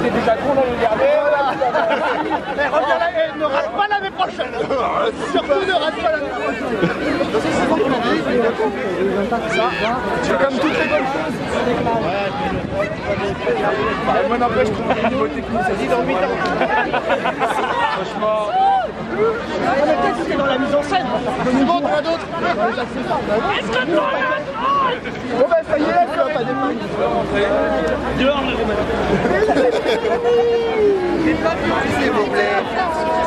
T'es déjà con l'année dernière. Mais reviens là et ne rate pas l'année prochaine. Surtout ne rate pas l'année prochaine. C'est comme toutes les bonnes choses. Moi n'empêche, je trouve que le niveau technique, ça dit dans 8 ans. Franchement. Mais peut-être que c'est dans la mise en scène. Une autre, un autre. Est-ce que toi, Bon ben ça y est, là, tu vas pas démarrer. dehors, le S'il vous plaît.